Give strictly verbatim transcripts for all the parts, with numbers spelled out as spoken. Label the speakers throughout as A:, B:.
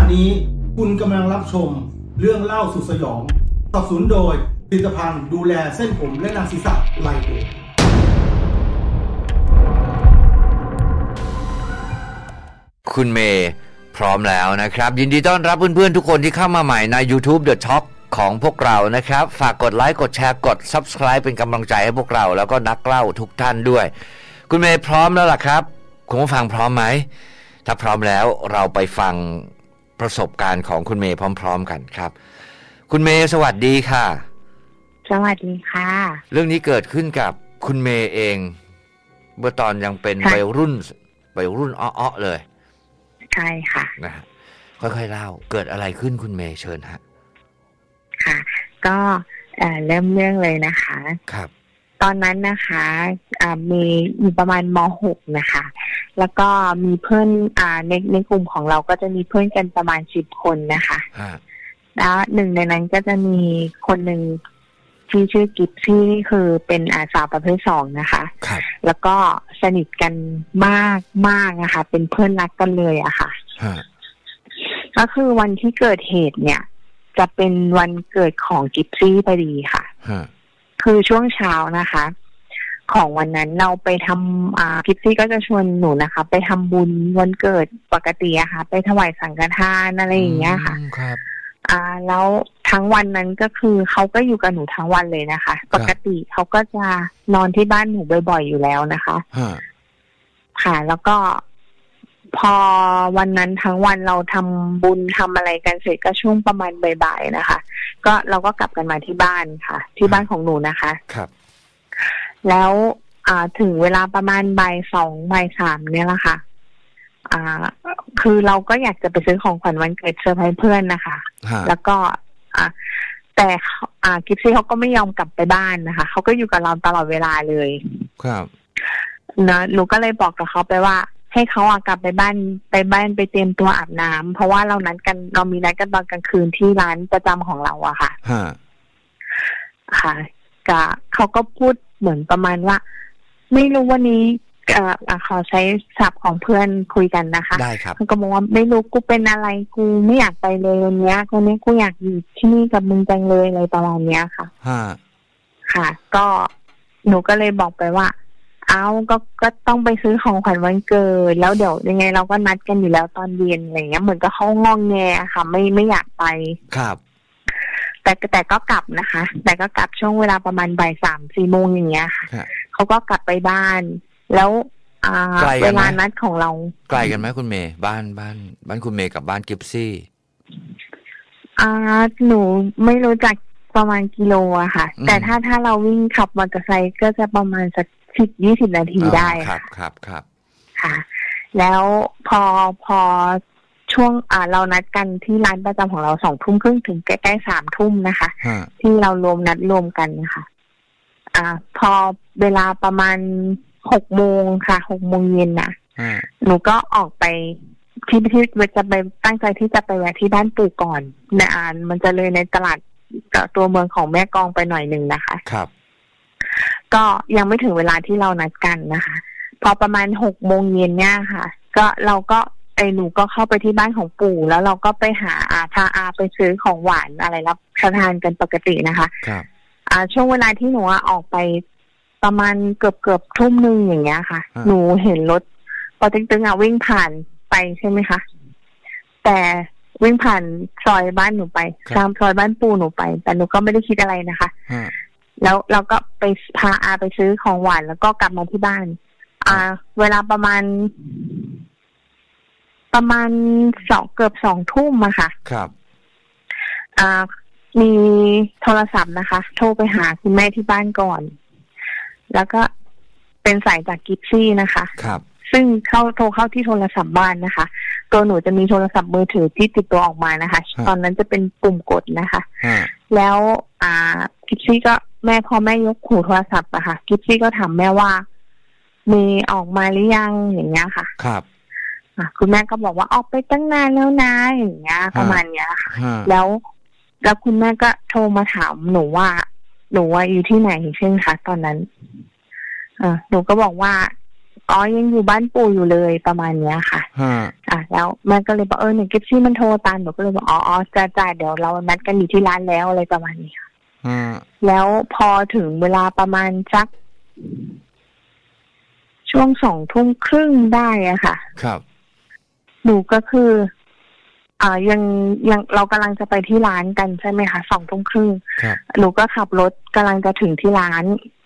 A: นี้คุณกำลังรับชมเรื่องเล่าสุดสยองสนับสนุนโดยผลิตภัณฑ์ดูแลเส้นผมและหนังศีรษะไลโอ
B: คุณเมย์พร้อมแล้วนะครับยินดีต้อนรับเพื่อนๆทุกคนที่เข้ามาใหม่ใน YouTube The Talk ของพวกเรานะครับฝากกดไลค์กดแชร์กด Subscribe เป็นกำลังใจให้พวกเราแล้วก็นักเล่าทุกท่านด้วยคุณเมย์พร้อมแล้วล่ะครับคุณผู้ฟังพร้อมไหมถ้าพร้อมแล้วเราไปฟังประสบการณ์ของคุณเมย์พร้อมๆกันครับคุณเมย์สวัสดีค่ะ
C: สวัสดีค่ะ
B: เรื่องนี้เกิดขึ้นกับคุณเมย์เองเมื่อตอนยังเป็นวัยรุ่นวัยรุ่นอ้อๆเลย
C: ใช่ค่ะ
B: นะค่อยๆเล่าเกิดอะไรขึ้นคุณเมย์เชิญฮะ
C: ค่ะก็เอ่อเริ่มเรื่องเลยนะคะ
B: ครับ
C: ตอนนั้นนะคะอ่ามีอยู่ประมาณม หก นะคะแล้วก็มีเพื่อนอ่าในในกลุ่มของเราก็จะมีเพื่อนกันประมาณสิบคนนะคะแล้วหนึ่งในนั้นก็จะมีคนหนึ่งที่ชื่อกิฟซี่นี่คือเป็นอาสาวประเภทสองนะคะแล้วก็สนิทกันมากมากนะคะเป็นเพื่อนรักกันเลยอะค่ะก็คือวันที่เกิดเหตุเนี่ยจะเป็นวันเกิดของกิฟซี่พอดีค่ะคือช่วงเช้านะคะของวันนั้นเราไปทำอ่ากิฟซี่ก็จะชวนหนูนะคะไปทำบุญวันเกิดปกติอะค่ะไปถวายสังฆทานอะไรอย่างเงี้ยค่ะอ่าแล้วทั้งวันนั้นก็คือเขาก็อยู่กับหนูทั้งวันเลยนะคะปกติเขาก็จะนอนที่บ้านหนูบ่อยๆอยู่แล้วนะคะค่ะแล้วก็พอวันนั้นทั้งวันเราทำบุญทำอะไรกันเสร็จก็ช่วงประมาณบ่ายๆนะคะก็เราก็กลับกันมาที่บ้านค่ะที่บ้านของหนูนะคะ
B: ครับ
C: แล้วอ่าถึงเวลาประมาณบ่ายสองบ่ายสามเนี่ยแหละค่ะอ่าคือเราก็อยากจะไปซื้อของขวัญวันเกิดเซอร์ไพรส์เพื่อนนะคะแล้วก็อ่าแต่อ่ากิฟซี่เขาก็ไม่ยอมกลับไปบ้านนะคะเขาก็อยู่กับเราตลอดเวลาเลย
B: ครับ
C: นะหนูก็เลยบอกกับเขาไปว่าให้เขาอ่ะกลับไปบ้านไปบ้านไปเตรียมตัวอาบน้ำเพราะว่าเรานัดกันเรามีนัดกันตอนกลางคืนที่ร้านประจำของเราอะค่ะค่ะกะเขาก็พูดเหมือนประมาณว่าไม่รู้วันนี้เอ่อขอใช้ศัพท์ของเพื่อนคุยกันนะคะ
B: ได้ครับ
C: เขาก็บอกว่าไม่รู้กูเป็นอะไรกูไม่อยากไปเลยวันนี้วันนี้กูอยากอยู่ที่นี่กับมึงจังเลยอะไรประมาณนี้ค่ะค่ะก็หนูก็เลยบอกไปว่าเอาก็ก็ต้องไปซื้อของขวัญวันเกิดแล้วเดี๋ยวยังไงเราก็นัดกันอยู่แล้วตอนเย็นอะไรเงี้ยเหมือนกับเขางองแงค่ะไม่ไม่อยากไป
B: ครับ
C: แต่แต่ก็กลับนะคะแต่ก็กลับช่วงเวลาประมาณบ่ายสามสี่โมงอย่างเงี้ยค่ะเขาก็กลับไปบ้านแล้วอ่าเวลานัดของเรา
B: ไกลกันไหมคุณเมย์บ้านบ้านบ้านคุณเมย์กับบ้านกิฟซี่
C: อ่าหนูไม่รู้จักประมาณกิโลอะค่ะแต่ถ้าถ้าเราวิ่งขับมอเตอร์ไซค์ก็จะประมาณสักสิบยี่สิบนาทีได้
B: ครับครับครับ
C: ค่ะแล้วพอพอช่วงอ่าเรานัดกันที่ร้านประจำของเราสองทุ่มครึ่งถึงใกล้ๆสามทุ่มนะคะที่เรารวมนัดรวมกันนะคะอ่าพอเวลาประมาณหกโมงค่ะหกโมงเย็นน่ะหนูก็ออกไปที่ที่จะไปตั้งใจที่จะไปแวะที่บ้านปู่ก่อนในอ่านมันจะเลยในตลาดตัวเมืองของแม่กลองไปหน่อยหนึ่งนะคะ
B: ครับ
C: ก็ยังไม่ถึงเวลาที่เรานัดกันนะคะพอประมาณหกโมงเย็นเนี่ยค่ะก็เราก็ไอ้หนูก็เข้าไปที่บ้านของปู่แล้วเราก็ไปหาอาพาอาไปซื้อของหวานอะไรรับประทานกันปกตินะคะ
B: ครับ
C: อ่าช่วงเวลาที่หนูออกไปประมาณเกือบเกือบทุ่มนึงอย่างเงี้ยค่ะหนูเห็นรถปอเต็กตึงอ่ะวิ่งผ่านไปใช่ไหมคะแต่วิ่งผ่านซอยบ้านหนูไปตามซอยบ้านปู่หนูไปแต่หนูก็ไม่ได้คิดอะไรนะคะแล้วเราก็ไปพาอาไปซื้อของหวานแล้วก็กลับมาที่บ้านอ่าเวลาประมาณประมาณสองเกือบสองทุ่มอะค่ะ
B: ครับ
C: อ่ามีโทรศัพท์นะคะโทรไปหาคุณแม่ที่บ้านก่อนแล้วก็เป็นสายจากกิฟซี่นะคะ
B: ครับ
C: ซึ่งเข้าโทรเข้าที่โทรศัพท์บ้านนะคะตัวหนูจะมีโทรศัพท์มือถือที่ติดตัวออกมานะคะตอนนั้นจะเป็นปุ่มกดนะคะแล้วอ่ากิฟซี่ก็แม่พอแม่ยกหูโทรศัพท์อะค่ะกิฟซี่ก็ถามแม่ว่ามีออกมาหรือยังอย่างเงี้ยค่ะ
B: ครับ
C: คุณแม่ก็บอกว่าออกไปตั้งนานแล้วนะอย่างเงี้ยประมาณเนี้ยค่ะแล้วแล้วคุณแม่ก็โทรมาถามหนูว่าหนูว่าอยู่ที่ไหนใช่ไหมคะตอนนั้นอ่าหนูก็บอกว่าอ๋อยังอยู่บ้านปู่อยู่เลยประมาณเนี้ยค่ะอ่ะแล้วแม่ก็เลยบอกเออเนี่ยกิฟซี่มันโทรตามหนูก็เลยบอกอ๋ออ๋อจะจ่ายเดี๋ยวเรานัดกันอยู่ที่ร้านแล้วอะไรประมาณนี้ค่ะแล้วพอถึงเวลาประมาณสักช่วงสองทุ่มครึ่งได้อะค่ะ
B: ครับ
C: หนูก็คืออ่ายังยังเรากำลังจะไปที่ร้านกันใช่ไหมคะสองทุ่มครึ่งหนูก็ขับรถกำลังจะถึงที่ร้าน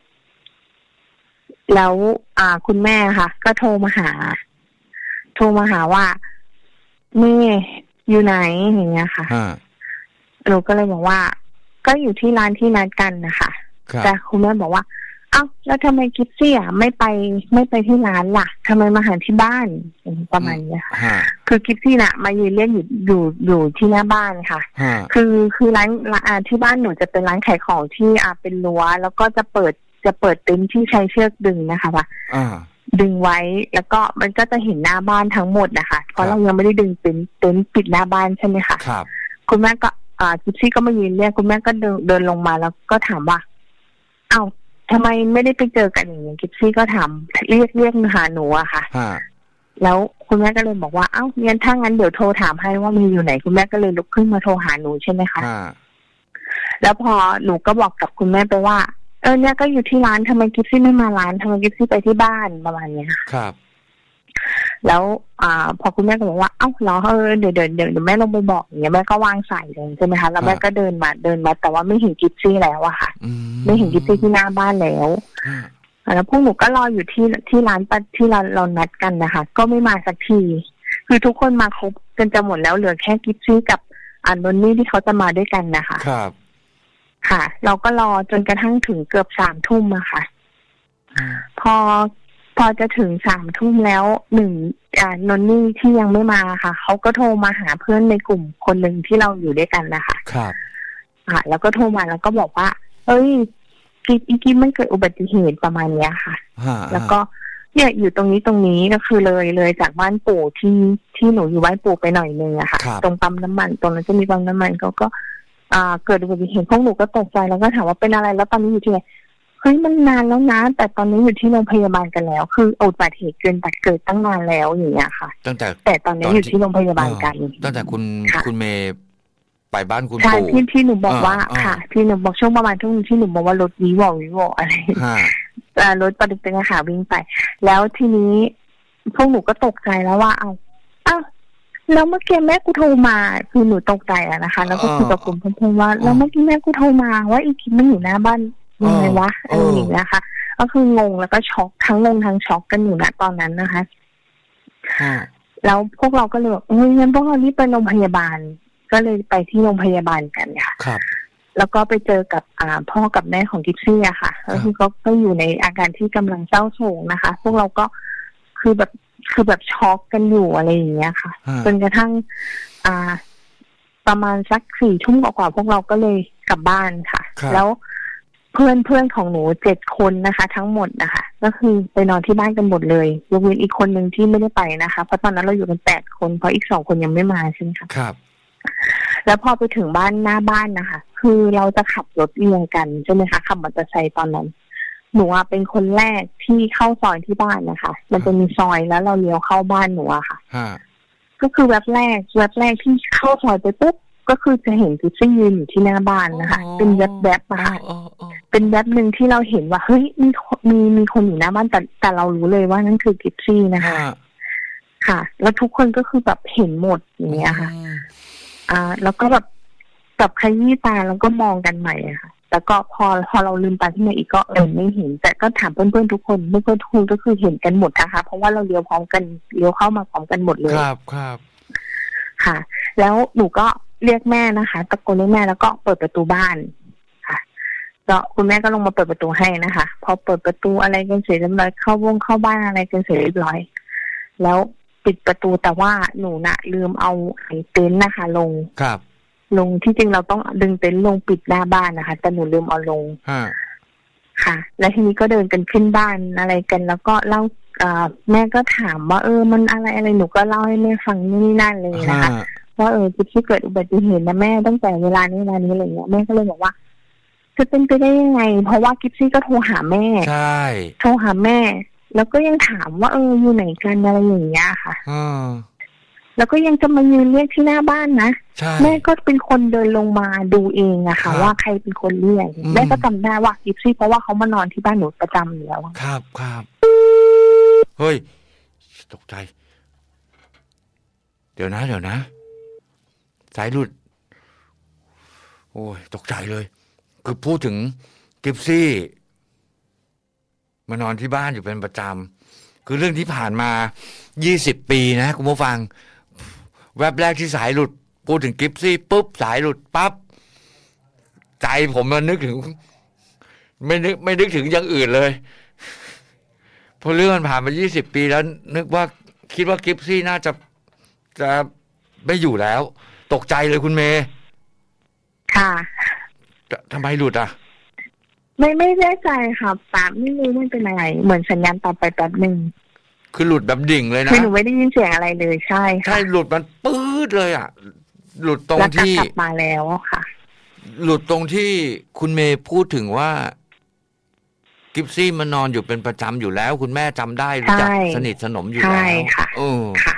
C: แล้วอ่าคุณแม่ค่ะก็โทรมาหาโทรมาหาว่าแม่อยู่ไหนอย่างเงี้ยค่ะหนูก็เลยบอกว่าก็อยู่ที่ร้านที่นัดกันนะคะแต่คุณแม่บอกว่าเอ้าแล้วทำไมกิฟซี่อ่ะไม่ไปไม่ไปที่ร้านล่ะทำไมมาหาที่บ้านประมาณนี้ค่ะคือกิฟซี่น่ะมายืนเรียกอยู่อยู่อยู่ที่หน้าบ้านค่ะคือคือร้านอ่าที่บ้านหนูจะเป็นร้านขายของที่อ่าเป็นรั้วแล้วก็จะเปิดจะเปิดเต็นท์ที่ใช้เชือกดึงนะคะว่าดึงไว้แล้วก็มันก็จะเห็นหน้าบ้านทั้งหมดนะคะเพราะเรายังไม่ได้ดึงเต็นท์เต็นท์ปิดหน้าบ้านใช่ไหมคะ
B: ครับ
C: คุณแม่ก็อ่ากิฟซี่ก็มายืนเรียกคุณแม่ก็เดินเดินลงมาแล้วก็ถามว่าเอ้าทำไมไม่ได้ไปเจอกันอย่างเงี้ยกิฟซี่ก็ถามเรียกเรียกมาหาหนูอะค่ะแล้วคุณแม่ก็เลยบอกว่าเอ้างั้นถ้างั้นเดี๋ยวโทรถามให้ว่ามีอยู่ไหนคุณแม่ก็เลยลุกขึ้นมาโทรหาหนูใช่ไหมคะแล้วพอหนูก็บอกกับคุณแม่ไปว่าเออเนี่ยก็อยู่ที่ร้านทำไมกิฟซี่ไม่มาร้านทำไมกิฟซี่ไปที่บ้านประมาณนี้
B: ครับ
C: แล้วอ่าพอคุณแม่ก็บอกว่าเอ้าเหรอเออเดี๋ยวเดี๋ยวเดี๋ยวแม่ลงไปบอกอย่างเงี้ยแม่ก็วางสายเลยใช่ไหมคะแล้วแม่ก็เดินมาเดินมาแต่ว่าไม่เห็นกิฟซี่แล้วอะค่ะไม่เห็นกิฟซี่ที่หน้าบ้านแล้วแล้วพวกหนูก็รออยู่ที่ที่ร้านที่เราเรานัดกันนะคะก็ไม่มาสักทีคือทุกคนมาครบกันจะหมดแล้วเหลือแค่กิฟซี่กับอันนนนี่ที่เขาจะมาด้วยกันนะคะ
B: ครับ
C: ค่ะเราก็รอจนกระทั่งถึงเกือบสามทุ่มอะค่ะพอพอจะถึงสามทุ่มแล้วหนึ่งอ่านนนี่ที่ยังไม่มาค่ะเขาก็โทรมาหาเพื่อนในกลุ่มคนหนึ่งที่เราอยู่ด้วยกันนะคะ
B: ครับ
C: อ่าแล้วก็โทรมาแล้วก็บอกว่าเอ้ยกิ๊กกิ๊กมันเกิดอุบัติเหตุประมาณนี้ค่ะแล้วก็เนี่ยอยู่ตรงนี้ตรงนี้ก็คือเลยเลยจากบ้านปู่ที่ที่หนูอยู่บ้านปู่ไปหน่อยนึงอะค่ะตรงปั๊มน้ำมันตรงนั้นจะมีปั๊มน้ำมันเขาก็อ่าเกิดอุบัติเหตุพวกหนูก็ตกใจแล้วก็ถามว่าเป็นอะไรแล้วตอนนี้อยู่ที่ไหนเฮ้ยมันนานแล้วนะแต่ตอนนี้อยู่ที่โรงพยาบาลกันแล้วคืออุบัติเหตุเกินแต่เกิดตั้งนานแล้วอย่างเงี้ยค่ะ
B: ตั้งแต่
C: แต่ตอนนี้อยู่ที่โรงพยาบาลกัน
B: ตั้งแต่คุณคุณเมย์ไปบ้านคุณปู่
C: ใช่ที่ที่หนูบอกว่าค่ะที่หนูบอกช่วงประมาณช่วงที่หนูบอกว่ารถวิวอวิวออะไรรถปฏิเป็นขาวิ่งไปแล้วทีนี้พวกหนูก็ตกใจแล้วว่าเอาอ้าวแล้วเมื่อกี้แม่กูโทรมาคือหนูตกใจอะนะคะแล้วก็คุยกับกลุ่มเพื่อนๆว่าแล้วเมื่อกี้แม่กูโทรมาว่าอีคิมมันอยู่หน้าบ้านยังไงวะอะไรอย่างเงี้ยค่ะก็คืองงแล้วก็ช็อกทั้งงงทั้งช็อกกันอยู่ณตอนนั้นนะคะแล้วพวกเราก็เลยบอกเฮ้ยงั้นพวกเรารีบไปโรงพยาบาลก็เลยไปที่โรงพยาบาลกันค่ะ
B: ครับ
C: แล้วก็ไปเจอกับอ่าพ่อกับแม่ของกิฟซี่อะค่ะก็คือเขาก็อยู่ในอาการที่กำลังเศร้าโศกนะคะพวกเราก็คือแบบคือแบบช็อกกันอยู่อะไรอย่างเงี้ยค่ะจนกระทั่งอ่าประมาณสักสี่ทุ่มกว่าพวกเราก็เลยกลับบ้านค่ะแล้วเพื่อนเพื่อนของหนูเจ็ดคนนะคะ ทั้งหมดนะคะก็คือไปนอนที่บ้านกันหมดเลยยกเว้นอีกคนนึงที่ไม่ได้ไปนะคะเพราะตอนนั้นเราอยู่กันแปดคนเพราะอีกสองคนยังไม่มาใช่ไหมคะ
B: ครับ
C: แล้วพอไปถึงบ้านหน้าบ้านนะคะคือเราจะขับรถเรียงกันใช่ไหมคะขับมอเตอร์ไซค์ตอนนั้นหนูเป็นคนแรกที่เข้าซอยที่บ้านนะคะมันจะมีซอยแล้วเราเลี้ยวเข้าบ้านหนูอะค่ะก็คือแวบแรกแวบแรกที่เข้าซอยไปปุ๊บก็คือจะเห็นกิฟซี่ยืนอยู่ที่หน้าบ้านนะคะเป็นแวบแบบมาเป็นแวบหนึ่งที่เราเห็นว่าเฮ้ยมีมีมีคนอยู่หน้าบ้านแต่แต่เรารู้เลยว่านั่นคือกิฟซี่นะคะค่ะแล้วทุกคนก็คือแบบเห็นหมดอย่างเงี้ยค่ะอ่าแล้วก็แบบกับขยี้ตาแล้วก็มองกันใหม่อะค่ะแต่ก็พอพอเราลืมตาขึ้นมาอีกก็เออไม่เห็นแต่ก็ถามเพื่อนๆทุกคนเพื่อนๆทุกคนก็คือเห็นกันหมดนะคะเพราะว่าเราเลี้ยวพร้อมกันเลี้ยวเข้ามาพร้อมกันหมดเลย
B: ครับครับ
C: ค่ะแล้วหนูก็เรียกแม่นะคะตะโกนเรียกแม่แล้วก็เปิดประตูบ้านค่ะแล้วคุณแม่ก็ลงมาเปิดประตูให้นะคะพอเปิดประตูอะไรกันเสร็จเรียบร้อยเข้าวงเข้าบ้านอะไรกันเสร็จเรียบร้อยแล้วปิดประตูแต่ว่าหนูน่ะลืมเอาไอ้เต็นท์นะคะลง
B: ครับ
C: ลงที่จริงเราต้องดึงเต็นท์ลงปิดหน้าบ้านนะคะแต่หนูลืมเอาลงค่ะแล้วทีนี้ก็เดินกันขึ้นบ้านอะไรกันแล้วก็เล่าแม่ก็ถามว่าเออมันอะไรอะไรหนูก็เล่าให้แม่ฟังนี่นั่นเลยนะคะว่าเออกิฟซี่เกิดอุบัติเหตุนะแม่ตั้งแต่เวลานี้เวลานี้อะไรเงี้ยแม่ก็เลยบอกว่าจะเป็นไปได้ยังไงเพราะว่ากิฟซี่ก็โทรหาแม่
B: ใช่
C: โทรหาแม่แล้วก็ยังถามว่าเอออยู่ไหนกันอะไรอย่างเงี้ยค่ะ
B: อ่า
C: แล้วก็ยังจะมายืนเรียกที่หน้าบ้านนะแม่ก็เป็นคนเดินลงมาดูเองอะค่ะว่าใครเป็นคนเรียกแม่ก็จำได้ว่ากิฟซี่เพราะว่าเขามานอนที่บ้านหนูประจำอยู่แล้ว
B: ครับครับเฮ้ยตกใจเดี๋ยวนะเดี๋ยวนะสายหลุดโอ้ยตกใจเลยคือพูดถึงกิฟซี่มานอนที่บ้านอยู่เป็นประจำคือเรื่องที่ผ่านมายี่สิบปีนะคุณผู้ฟังแวบแรกที่สายหลุดพูดถึงกิฟซี่ปุ๊บสายหลุดปั๊บใจผมมันนึกถึงไม่นึกไม่นึกถึงอย่างอื่นเลยเพราะเรื่องมันผ่านมายี่สิบปีแล้วนึกว่าคิดว่ากิฟซี่น่าจะจะไม่อยู่แล้วตกใจเลยคุณเมย์
C: ค่ะ
B: ทำไมหลุดอ่ะ
C: ไม่ไม่แน่ใจค่ะปาไม่รู้มันเป็นอะไรเหมือนสัญญาณตัดไปแป๊บนึง
B: คือหลุดแบบดิ่งเลยนะ
C: คือหนูไม่ได้ยินเสียงอะไรเลยใช่
B: ใช่หลุดมันปื๊ดเลยอ่ะหลุดตรงที่
C: กลับมาแล้วค่ะ
B: หลุดตรงที่คุณเมย์พูดถึงว่ากิฟซี่มานอนอยู่เป็นประจำอยู่แล้วคุณแม่จำได้รู้จักสนิทสนมอยู่แล้วใช่
C: ค่ะเออค่ะ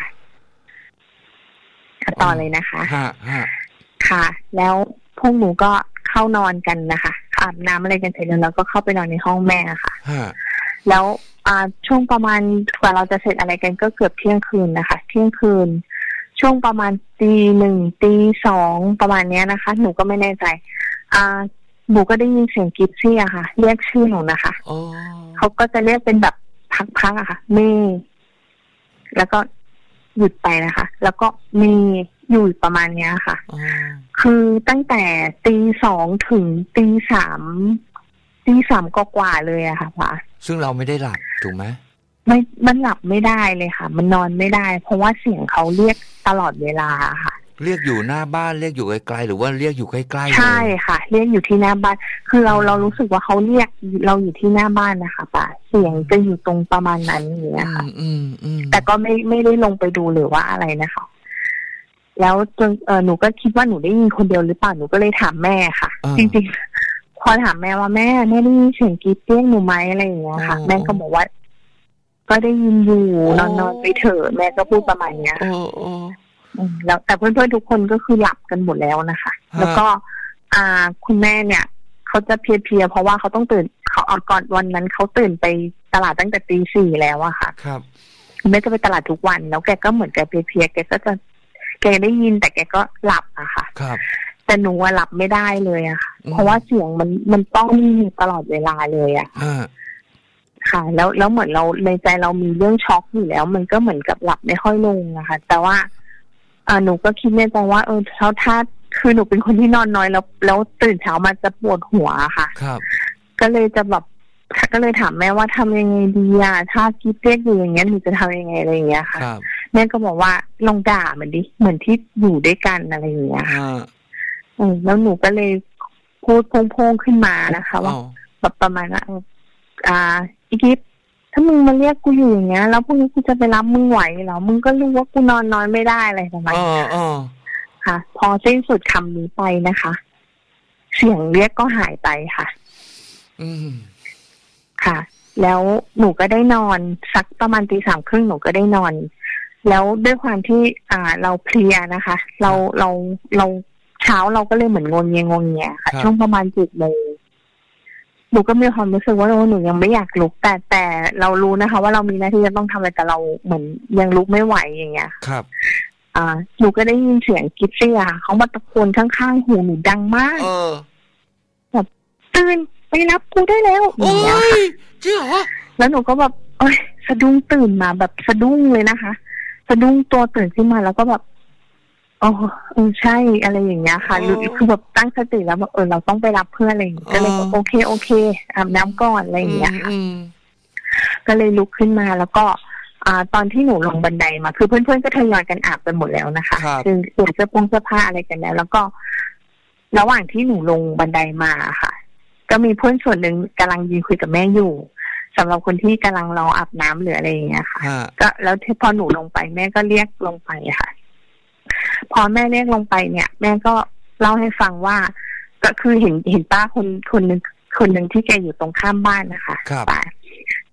C: ต่อเลยนะคะ
B: ฮะฮะ
C: ค่ะแล้วพวกหนูก็เข้านอนกันนะคะอาบน้ำอะไรกันเสร็จแล้วเราก็เข้าไปนอนในห้องแม่ค่ะแล้วช่วงประมาณกว่าเราจะเสร็จอะไรกันก็เกือบเที่ยงคืนนะคะเที่ยงคืนช่วงประมาณตีหนึ่งตีสองประมาณนี้นะคะหนูก็ไม่แน่ใจอ่าหนูก็ได้ยินเสียงกิฟซี่อะค่ะเรียกชื่อหนูนะคะเขาก็จะเรียกเป็นแบบพักๆอะค่ะเมย์แล้วก็หยุดไปนะคะแล้วก็มีอยู่ประมาณเนี้ยค่ะคือตั้งแต่ตีสองถึงตีสามตีสามกว่าเลยอะค่ะพ่อ
B: ซึ่งเราไม่ได้หลับถูกไหม
C: ไม่มันหลับไม่ได้เลยค่ะมันนอนไม่ได้เพราะว่าเสียงเขาเรียกตลอดเวลาค่ะ
B: เรียกอยู่หน้าบ้านเรียกอยู่ไกลๆหรือว่าเรียกอยู่ใกล้ๆ
C: ใช่ค่ะเรียกอยู่ที่หน้าบ้านคือเราเรารู้สึกว่าเขาเรียกเราอยู่ที่หน้าบ้านนะคะป้าเสียงจะอยู่ตรงประมาณนั้นอย่างเงี้ยค่ะแต่ก็ไม่ไม่ได้ลงไปดูหรือว่าอะไรนะคะแล้วจนเออหนูก็คิดว่าหนูได้ยินคนเดียวหรือเปล่าหนูก็เลยถามแม่ค่ะจริงๆพอถามแม่ว่าแม่แม่ได้ยินเสียงกรี๊ดเรียกหนูไหมอะไรอย่างเงี้ยค่ะแม่ก็บอกว่าก็ได้ยินอยู่นอนนอนไปเถอะแม่ก็พูดประมาณเนี้ยแล้วแต่เพื่อนๆทุกคนก็คือหลับกันหมดแล้วนะคะแล้วก็อ่าคุณแม่เนี่ยเขาจะเพลียๆเพราะว่าเขาต้องตื่นเขาออกก่อนวันนั้นเขาตื่นไปตลาดตั้งแต่ตีสี่แล้วอะค่ะ
B: ครับ
C: คุณแม่จะไปตลาดทุกวันแล้วแกก็เหมือนแกเพลียๆแกก็จะแกได้ยินแต่แกก็หลับอะค่ะ
B: ครับ
C: แต่หนูอะหลับไม่ได้เลยอะค่ะเพราะว่าเสียงมันมันต้องตลอดเวลาเลยอะค่ะแล้วแล้วเหมือนเราในใจเรามีเรื่องช็อกอยู่แล้วมันก็เหมือนกับหลับไม่ค่อยลงอะค่ะแต่ว่าอ่าหนูก็คิดในใจว่าเออเช้าถ้าคือหนูเป็นคนที่นอนน้อยแล้วแล้วตื่นเช้ามาจะปวดหัวค่ะ
B: ครับ
C: ก็เลยจะแบบก็เลยถามแม่ว่าทำยังไงดีอะถ้าคิดเรียกอยู่อย่างเงี้ยหนูจะทำยังไงอะไรอย่างเงี้ยค่ะแม่ก็บอกว่าลองด่ามันดิเหมือนที่อยู่ด้วยกันอะไรอย่างเงี้ยค่ะอืมแล้วหนูก็เลยพูดโพ่งๆขึ้นมานะคะว่าแบบประมาณว่าอ่าอีกิฟถ้ามึงมาเรียกกูอยู่อย่างเงี้ยแล้วพรุ่งนี้กูจะไปรับมึงไหวเหรอมึงก็รู้ว่ากูนอนน้อยไม่ได้อะไรประมาณนี้ค่ะพอสิ้นสุดคำนี้ไปนะคะเสียงเรียกก็หายไปค่ะ
B: อืม
C: ค่ะแล้วหนูก็ได้นอนสักประมาณตีสามครึ่งหนูก็ได้นอนแล้วด้วยความที่อ่าเราเพลียนะคะเราเราเราเช้าเราก็เลยเหมือนงงเงียงงเงียค่ะช่วงประมาณเจ็ดโมงหนูก็มีความรู้สึกว่าหนูยังไม่อยากลุกแต่แต่เรารู้นะคะว่าเรามีหน้าที่จะต้องทำอะไรแต่เราเหมือนยังลุกไม่ไหวอย่างเงี้ย
B: ครับ
C: อ่าหนูก็ได้ยินเสียงกิฟซี่ค่ะเขามาตะโกนข้างๆหูหนูดังมาก
B: เออ
C: แบบตื่นไปรับกูได้แล้วอย่างเงี้ยค่ะ
B: จริงเหรอ
C: แล้วหนูก็แบบเอ้ยสะดุ้งตื่นมาแบบสะดุ้งเลยนะคะสะดุ้งตัวตื่นขึ้นมาแล้วก็แบบอ๋อเออใช่อะไรอย่างเงี้ยค่ะคือแบบตั้งสติแล้วแบบเออเราต้องไปรับเพื่อนอะไรอย่างเงี้ยก็เลยบอกโอเคโอเคอาบน้ำก่อนอะไรอย่างเงี้ยค่ะก็เลยลุกขึ้นมาแล้วก็อ่าตอนที่หนูลงบันไดมาคือเพื่อนๆก็ทยอยกันอาบกันหมดแล้วนะคะคือเปลี่ยนเสื้อผงเสื้อผ้าอะไรกันแล้วแล้วก็ระหว่างที่หนูลงบันไดมาค่ะก็มีเพื่อนส่วนหนึ่งกำลังยืนคุยกับแม่อยู่สำหรับคนที่กำลังรออาบน้ำหรืออะไรอย่างเงี้ยค่ะก็แล้วพอหนูลงไปแม่ก็เรียกลงไปค่ะพอแม่เรียกลงไปเนี่ยแม่ก็เล่าให้ฟังว่าก็คือเห็นเห็นป้าคนคนนึงคนนึงที่แกอยู่ตรงข้ามบ้านนะคะป้า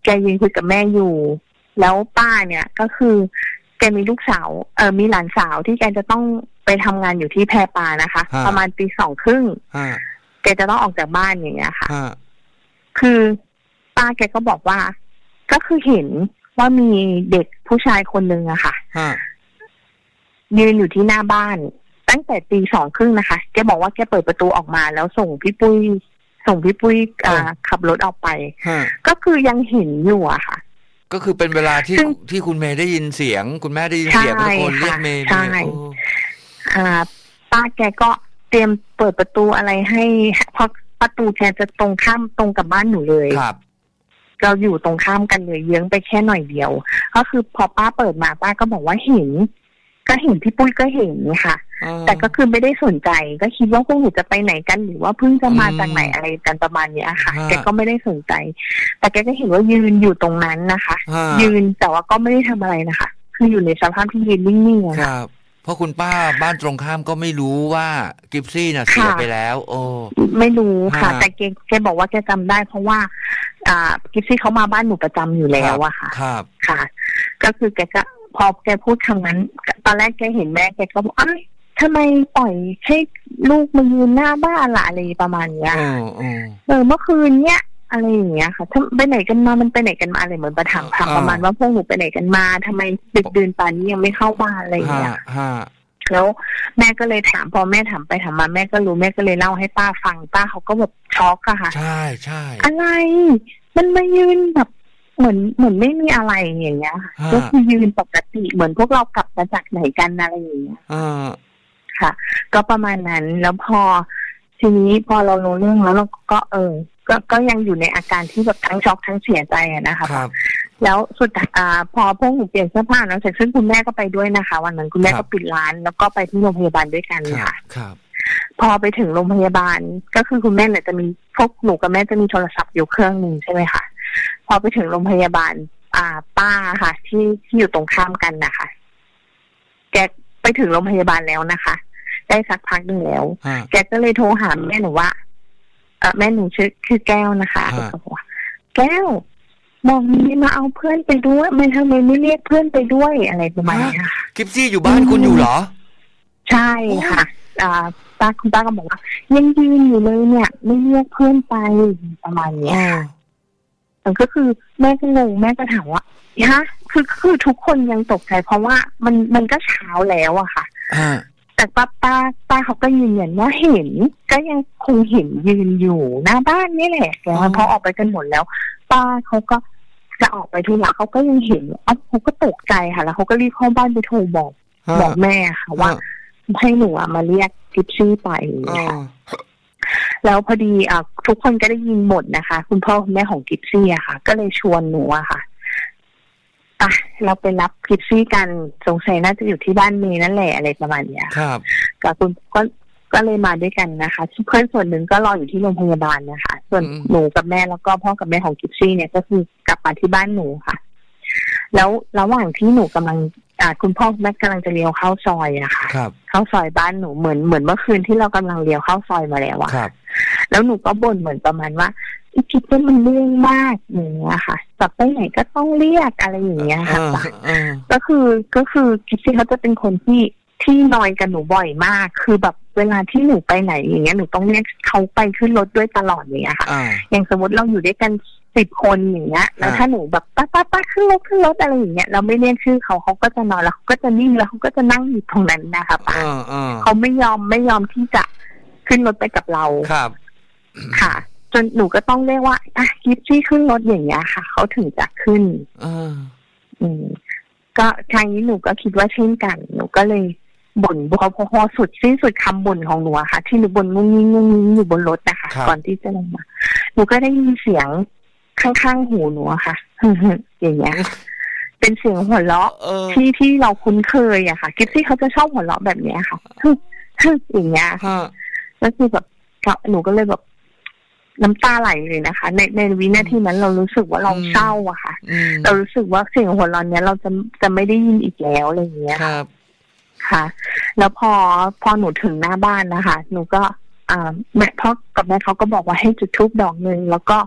C: แกยืนคุยกับแม่อยู่แล้วป้าเนี่ยก็คือแกมีลูกสาวเออมีหลานสาวที่แกจะต้องไปทำงานอยู่ที่แพปานะคะประมาณตีสองครึ่งแกจะต้องออกจากบ้านอย่างเงี้ยค่ะคือป้าแกก็บอกว่าก็คือเห็นว่ามีเด็กผู้ชายคนนึงอะค่ะยืนอยู่ที่หน้าบ้านตั้งแต่ตีสองครึ่งนะคะแกบอกว่าแกเปิดประตูออกมาแล้วส่งพี่ปุ้ยส่งพี่ปุ้ยขับรถออกไปก็คือยังเห็นอยู่อะค่ะ
B: ก็คือเป็นเวลาที่ที่คุณเมย์ได้ยินเสียงคุณแม่ได้ยินเสียงทุกคนเรียกเมย์ใช่
C: อ่าป้าแกก็เตรียมเปิดประตูอะไรให้เพราะประตูแกจะตรงข้ามตรงกับบ้านหนูเลย
B: ครับ
C: เราอยู่ตรงข้ามกันเลยเยื้องไปแค่หน่อยเดียวก็คือพอป้าเปิดมาป้าก็บอกว่าเห็นก็เห็นพี่ปุ้ยก็เห็นค่ะแต่ก็คือไม่ได้สนใจก็คิดว่าพวกหนูจะไปไหนกันหรือว่าเพิ่งจะมาจากไหนอะไรกันประมาณนี้ค่ะแกก็ไม่ได้สนใจแต่แกก็เห็นว่ายืนอยู่ตรงนั้นนะคะยืนแต่ว่าก็ไม่ได้ทำอะไรนะคะคืออยู่ในสภาพที่ยืนนิ่งๆ
B: ครับเพราะคุณป้าบ้านตรงข้ามก็ไม่รู้ว่ากิฟซี่น่ะเสียไปแล้วโอ้
C: ไม่รู้ค่ะแต่แกแกบอกว่าแกจำได้เพราะว่าอ่ากิฟซี่เขามาบ้านหนูประจำอยู่แล้วอะค่ะ
B: ครับ
C: ค่ะก็คือแกก็พอแกพูดคำนั้นตอนแรกแกเห็นแม่แกก็บอกอ้าวทำไมปล่อยให้ลูกมายืนหน้าบ้านละอะไรประมาณเนี้ยเออเมื่อคืนเนี้ยอะไรอย่างเงี้ยค่ะถ้าไปไหนกันมามันไปไหนกันมาอะไรเหมือนประถามถามประมาณว่าพวกหนูไปไหนกันมาทำไมดึกดื่นป่านนี้ยังไม่เข้าบ้านอะไรอย่างเงี้ยแล้วแม่ก็เลยถามพอแม่ถามไปถามมาแม่ก็รู้แม่ก็เลยเล่าให้ป้าฟังป้าเขาก็แบบช็อกอะค่ะ
B: ใช่ใช่
C: อะไรมันมายืนแบบเหมือนเหมือนไม่มีอะไรอย่างเงี้ยค่ะก็คือยืนปกติเหมือนพวกเรากลับมาจากไหนกันอะไรอย่างเงี้ยค่ะก็ประมาณนั้นแล้วพอทีนี้พอเรารู้เรื่องแล้วเราก็เออก็ก็ยังอยู่ในอาการที่แบบทั้งช็อกทั้งเสียใจอะนะคะแล้วสุดอ่าพอพวกหนูเปลี่ยนเสื้อผ้าแล้วเสร็จซึ่งคุณแม่ก็ไปด้วยนะคะวันนั้นคุณแม่ก็ปิดร้านแล้วก็ไปที่โรงพยาบาลด้วยกันค่ะพอไปถึงโรงพยาบาลก็คือคุณแม่เนี่ยจะมีพวกหนูกับแม่จะมีโทรศัพท์อยู่เครื่องนึงใช่ไหมคะพอไปถึงโรงพยาบาลอ่าป้าค่ะที่ที่อยู่ตรงข้ามกันนะคะแกไปถึงโรงพยาบาลแล้วนะคะได้สักพักนึงแล้วแกก็เลยโทรหาแม่หนูว่าเออแม่หนูชื่อคือแก้วนะคะแกบอกว่าแก้วบอกมีมาเอาเพื่อนไปด้วยไม่ทำไมไม่เรียกเพื่อนไปด้วยอะไรประมาณนี้ค่ะ
B: กิฟซี่อยู่บ้านคุณอยู่เหรอ
C: ใช่ค่ะอ่าป้าคุณป้าก็บอกว่ายังยืนอยู่เลยเนี่ยไม่เรียกเพื่อนไปประมาณนี้แต่ก็คือแม่ก็งงแม่ก็ถามว่าฮะคือคือทุกคนยังตกใจเพราะว่ามันมันก็เช้าแล้วอะค่ะแต่ป้าป้าป้าเขาก็ยืนยันว่าเห็นก็ยังคงเห็นยืนอยู่หน้าบ้านนี่แหละแต่พอออกไปกันหมดแล้วป้าเขาก็จะออกไปธุระเขาก็ยังเห็นอ๋อเขาก็ตกใจค่ะแล้วเขาก็รีบเข้าบ้านไปโทรบอกบอกแม่ค่ะว่าให้หนูมาเรียกกิฟซี่ไปค่ะแล้วพอดีอ่ะทุกคนก็ได้ยินหมดนะคะคุณพ่อคุณแม่ของกิฟซี่อะค่ะก็เลยชวนหนูอะค่ะอ่ะเราไปรับกิฟซี่กันสงสัยน่าจะอยู่ที่บ้านเมย์นั่นแหละอะไรประมาณเนี้ย
B: ครับ
C: กับคุณก็ก็เลยมาด้วยกันนะคะเพื่อนส่วนหนึ่งก็รออยู่ที่โรงพยาบาลนะคะส่วนหนูกับแม่แล้วก็พ่อกับแม่ของกิฟซี่เนี่ยก็คือกลับมาที่บ้านหนูค่ะแล้วระหว่างที่หนูกำลังอ่าคุณพ่อแม่กำลังจะเลี้ยวเข้าซอยอะค่ะเข้าซอยบ้านหนูเหมือนเหมือนเมื่อคืนที่เรากำลังเลี้ยวเข้าซอยมาแล้วอะแล้วหนูก็บ่นเหมือนประมาณว่าคิดว่ามันเรื่องมากอย่างเงี้ยค่ะแบบไปไหนก็ต้องเรียกอะไรอย่างเงี้ยค่ะก็คือก็คือกิฟซี่เขาจะเป็นคนที่ที่นอยกับหนูบ่อยมากคือแบบเวลาที่หนูไปไหนอย่างเงี้ยหนูต้องเรียกเขาไปขึ้นรถด้วยตลอดอย่างเงี้ยค่ะอย่างสมมติเราอยู่ด้วยกันสิบคนอย่างเงี้ยแล้วถ้าหนูแบบป้าป้าป้าขึ้นรถขึ้นรถอะไรอย่างเงี้ยเราไม่เรียกชื่อเขาเขาก็จะนอนแล้วเขาก็จะนิ่งแล้วเขาก็จะนั่งอยู่ตรงนั้นนะคะป้าเขาไม่ยอมไม่ยอมที่จะขึ้นรถไปกับเรา
B: ครับ
C: ค่ะจนหนูก็ต้องเรียกว่าอ่ะกิฟซี่ขึ้นรถอย่างเงี้ยค่ะเขาถึงจะขึ้นอืมก็ทางนี้หนูก็คิดว่าเช่นกันหนูก็เลยบ่นพอพอสุดสิ้นสุดคำบ่นของหนูค่ะที่หนูบ่นงุ้งงิ้งงุ้งงิ้งอยู่บนรถนะคะก่อนที่จะลงมาหนูก็ได้ยินเสียงข้างๆหูหนูค่ะอย่างเงี้ยเป็นเสียงหัวเราะที่ที่เราคุ้นเคยอะค่ะกิฟซี่เขาจะชอบหัวเราะแบบเนี้ยค่ะอย่างเงี้ยก็คือแบบหนูก็เลยแบบน้ำตาไหลเลยนะคะในในวินาทีนั้นเรารู้สึกว่าเราเศร้าอะค่ะเรารู้สึกว่าเสียงหัวเราะเนี้ยเราจะจะไม่ได้ยินอีกแล้วอะไรอย่างเงี้ยค่ะแล้วพอพอหนูถึงหน้าบ้านนะคะหนูก็อ่าแม่พ่อกับแม่เขาก็บอกว่าให้จุดธูปดอกนึงแล้วก็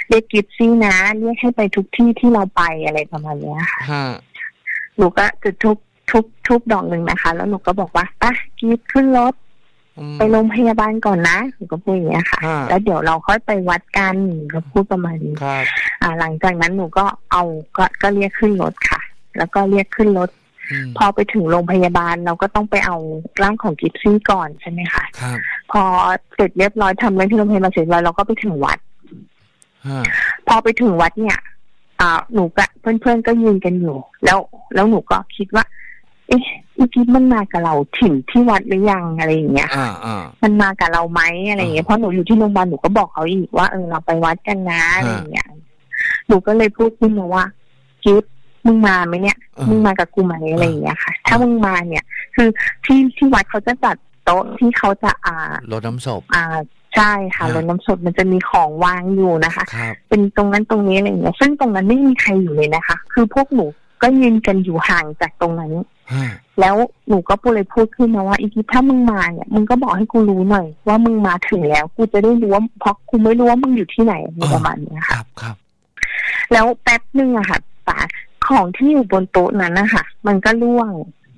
C: เรียกกิฟซี่นะเรียกให้ไปทุกที่ที่เราไปอะไรประมาณนี้ค่ะหนูก็จุดทุบทุบทุบดอกหนึ่งนะคะแล้วหนูก็บอกว่าอ่ะกิฟขึ้นรถไปโรงพยาบาลก่อนนะหนูก็พูดอย่างนี้ค่ะแล้วเดี๋ยวเราค่อยไปวัดกันก็พูดประมาณนี้อ่าหลังจากนั้นหนูก็เอาก็ก็เรียกขึ้นรถค่ะแล้วก็เรียกขึ้นรถพอไปถึงโรงพยาบาลเราก็ต้องไปเอาร่างของกิฟซี่ก่อนใช่ไหมคะพอเสร็จเรียบร้อยทำเรื่องที่โรงพยาบาลเสร็จแล้วเราก็ไปถึงวัดพอไปถึงวัดเนี่ยอ่าหนูกับเพื่อนๆก็ยืนกันอยู่แล้วแล้วหนูก็คิดว่าเอ๊ะเมื่อกี้มันมากับเราถึงที่วัดหรือยังอะไรอย่างเงี้ยมันมากับเราไหมอะไรอย่างเงี้ยเพราะหนูอยู่ที่โรงพยาบาลหนูก็บอกเขาอีกว่าเออเราไปวัดกันนะอะไรอย่างเงี้ยหนูก็เลยพูดขึ้นมาว่ากิฟมึงมาไหมเนี่ยมึงมากับกูไหมอะไรอย่างเงี้ยค่ะถ้ามึงมาเนี่ยคือที่ที่วัดเขาจะจัดโต๊ะที่เขาจะอ่าร
B: ดน้ำศพ
C: อ่าใช่ค่ะรดน้ำศพมันจะมีของวางอยู่นะคะเป็นตรงนั้นตรงนี้อะไรอย่างเงี้ยซึ่งตรงนั้นไม่มีใครอยู่เลยนะคะคือพวกหนูก็ยืนกันอยู่ห่างจากตรงนั้นแล้วหนูก็พูดเลยพูดขึ้นมาว่าอีกิฟถ้ามึงมาเนี่ยมึงก็บอกให้กูรู้หน่อยว่ามึงมาถึงแล้วกูจะได้รู้ว่าเพราะกูไม่รู้ว่ามึงอยู่ที่ไหนประมาณนี้ค่ะ
B: ครับ
C: แล้วแป๊บนึงอะค่ะป๋าของที่อยู่บนโต๊ะนั้นนะคะมันก็ร่วง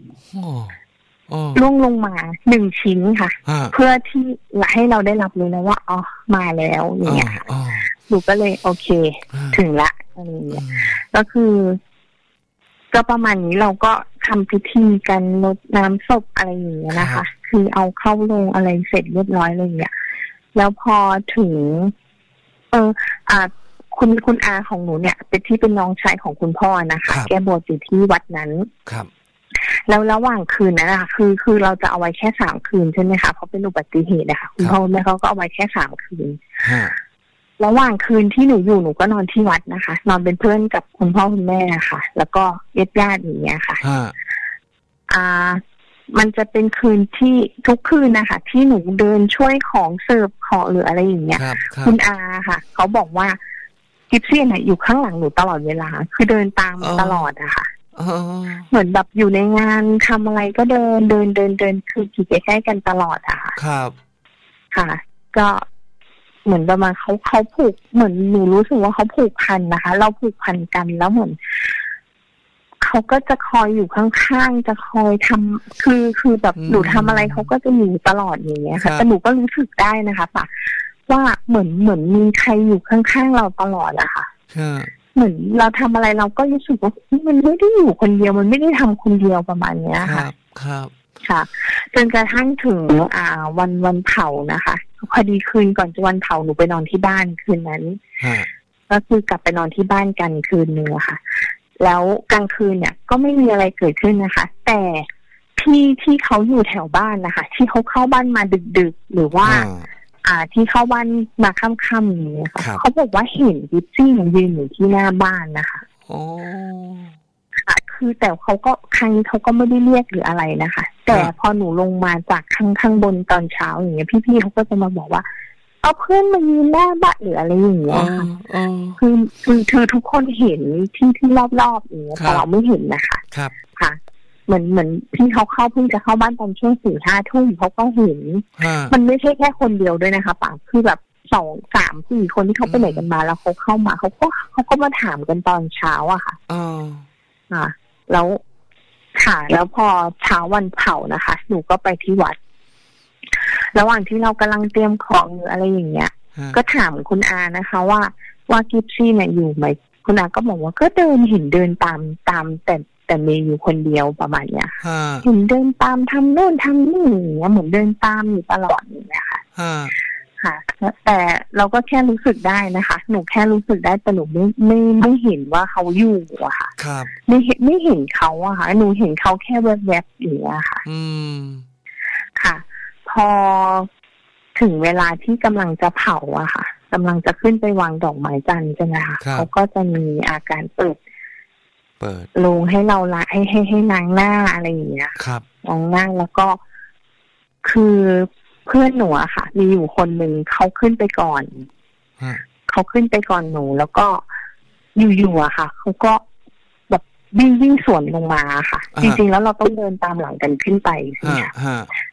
C: ร่วงลงมาหนึ่งชิ้นค่ะเพื่อที่ให้เราได้รับรู้นะว่าอ๋อมาแล้วอย่างเงี้ยหนูก็เลยโอเคถึงละอะไรอย่างเงี้ยก็คือก็ประมาณนี้เราก็ทำพิธีกันรดน้ำศพอะไรอย่างเงี้ยนะคะคือเอาเข้าลงอะไรเสร็จเรียบร้อยเลยเนี่ยแล้วพอถึงเอออ่าคุณคุณอาของหนูเนี่ยเป็นที่เป็นน้องชายของคุณพ่อนะคะแกบวชอยู่ที่วัดนั้น
B: ครับ
C: แล้วระหว่างคืนนั้นนะคะคือคือเราจะเอาไว้แค่สามคืนใช่ไหมคะเพราะเป็นอุบัติเหตุนะคะคุณพ่อแม่เขาก็เอาไว้แค่สามคืนระหว่างคืนที่หนูอยู่หนูก็นอนที่วัดนะคะนอนเป็นเพื่อนกับคุณพ่อคุณแม่ค่ะแล้วก็ญาติญาติอย่างเงี้ยค่ะอ่ามันจะเป็นคืนที่ทุกคืนนะคะที่หนูเดินช่วยของเสิร์ฟของหรืออะไรอย่างเงี้ยคุณอาค่ะเขาบอกว่ากิฟซี่เนี่ยอยู่ข้างหลังหนูตลอดเวลาคือเดินตามตลอดอะค่ะเหมือนแบบอยู่ในงานทำอะไรก็เดินเดินเดินเดินคืออยู่ใกล้ๆกันตลอดอะค่ะ
B: ครับ
C: ค่ะก็เหมือนประมาณเขาเขาผูกเหมือนหนูรู้สึกว่าเขาผูกพันนะคะเราผูกพันกันแล้วเหมือนเขาก็จะคอยอยู่ข้างๆจะคอยทำคือคือแบบหนูทำอะไรเขาก็จะอยู่ตลอดอย่างเงี้ยค่ะแต่หนูก็รู้สึกได้นะคะป่ะว่าเหมือนเหมือนมีใครอยู่ข้างๆเราตลอดอะค่ะเหมือนเราทำอะไรเราก็รู้สึกว่ามันไม่ได้อยู่คนเดียวมันไม่ได้ทำคนเดียวประมาณเนี้ยค่ะ
B: ครับ
C: ค่ะจนกระทั่งถึงอ่าวันวันเผานะคะพอดีคืนก่อนจะวันเผาหนูไปนอนที่บ้านคืนนั้นก็คือกลับไปนอนที่บ้านกันคืนนึงค่ะแล้วกลางคืนเนี่ยก็ไม่มีอะไรเกิดขึ้นนะคะแต่พี่ที่เขาอยู่แถวบ้านนะคะที่เขาเข้าบ้านมาดึกๆหรือว่าอ่าที่เข้าบ้านมาค่ำๆอย่างเงี้ยค่ะเขาบอกว่าเห็นกิฟซี่ยืนอยู่ที่หน้าบ้านนะคะ
B: โอ้
C: ค่ะคือแต่เขาก็ครั้งนี้เขาก็ไม่ได้เรียกหรืออะไรนะคะแต่พอหนูลงมาจากข้างข้างบนตอนเช้าอย่างเงี้ยพี่ๆเขาก็จะมาบอกว่าเอาเพื่อนมายืนหน้าบ้านหรืออะไรอย่างเงี้ยค่ะคือคือคือทุกคนเห็นที่ที่รอบๆอย่างเงี้ยแต่เราไม่เห็นนะคะ
B: ครับ
C: ค่ะเหมือนเหมือนพี่เขาเข้าเพิ่งจะเข้าบ้านตอนช่วงสี่ห้าทุ่มเขาก็เห็นมันไม่ใช่แค่คนเดียวด้วยนะคะป่ะคือแบบสองสามสี่คนที่เขาไปไหนกันมาแล้วเขาเข้ามาเขาก็เขาก็มาถามกันตอนเช้าอะค่ะอ่าแล้วค่ะแล้วพอเช้าวันเผานะคะหนูก็ไปที่วัดระหว่างที่เรากำลังเตรียมของหรืออะไรอย่างเงี้ยก็ถามคุณอานะคะว่าว่ากิฟซี่เนี่ยอยู่ไหมคุณอาก็บอกว่าก็เดินเห็นเดินตามตามแต่แต่เมย์อยู่คนเดียวประมาณเนี้ยเห็นเดินตามทำโน่นทำนี่อย่างเงี้ยเหมือนเดินตามอยู่ตลอดอย่างเงี้ยค่ะค่ะแต่เราก็แค่รู้สึกได้นะคะหนูแค่รู้สึกได้แต่หนูไม่ไม่ไม่เห็นว่าเขาอยู่อะค่ะ
B: ครับ
C: ไม่เห็นไม่เห็นเขาอะค่ะหนูเห็นเขาแค่แวบๆอย่างเงี้ยค่ะ
B: อืม
C: ค่ะพอถึงเวลาที่กำลังจะเผาอะค่ะกำลังจะขึ้นไปวางดอกไม้จันทร์ใช่ไหมคะเขาก็จะมีอาการเปิด
B: เปิด
C: ลงให้เราละให้ให้ให้นางหน้าอะไรอย่างเงี้ย
B: ครับ
C: นางหน้าแล้วก็คือเพื่อนหนูอะค่ะมีอยู่คนหนึ่งเขาขึ้นไปก่อนเขาขึ้นไปก่อนหนูแล้วก็อยู่ๆอะค่ะเขาก็แบบวิ่งวิ่งสวนลงมาค่ะจริงๆแล้วเราต้องเดินตามหลังกันขึ้นไปใช่ไหมคะ